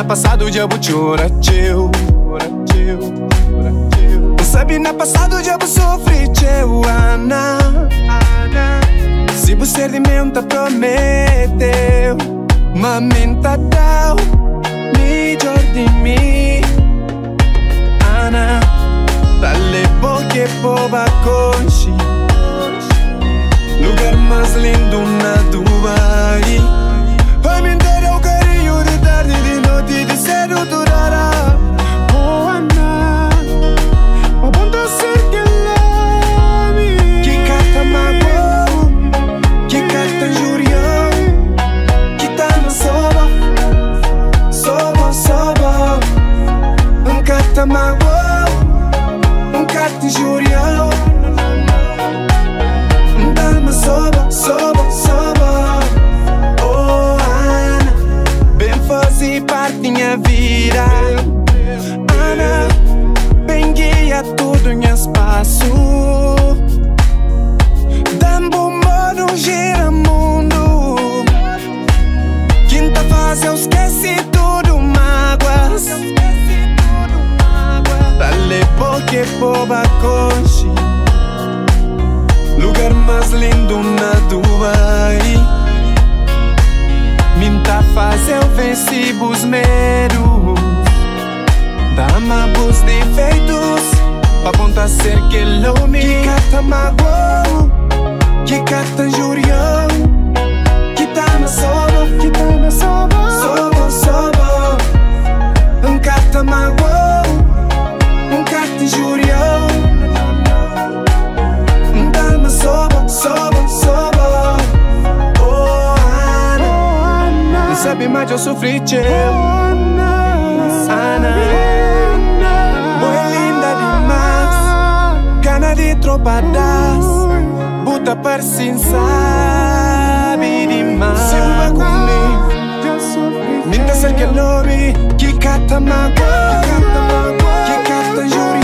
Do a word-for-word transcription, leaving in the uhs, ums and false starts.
passado já vou chorar teu. Sabe na passado já vou sofrer teu, Ana. Se você de mim te prometeu, mas menta dau melhor de mim, Ana. Dale porque poba conchi, lugar mais lindo na Dubai. Vai me dar o carinho de tarde e de noite, de cedo durará. Oh Ana, ma bunda ser que leve, que carta mago, que carta jurião, que tá na soba, soba, soba. Um carta mago, um carta jurião, dá-me soba, soba, soba. Oh Ana, bem fazer parte minha vida, Ana. Bem guia tudo em espaço, dá-me bom modo gira mundo. Quem tá fazendo esquece tudo mágoas. Dale porque poba conchi, lugar mais lindo na Dubai. Minta fazer vencibos meros, dá-me bus defeitos, pra ponta ser que lume. Que carta mago, que carta jurião, que tá na soba, que tá na soba, soba, soba. Um carta mago, um carta jurião, dá-me soba, soba, soba. Oh Ana, não sabe mais eu sofri teu, Ana. Boa linda demais, cana de tropadas, buta para sim sabe demais. Se vai comigo, minta ser que lobby, que cata mago, que cata juri.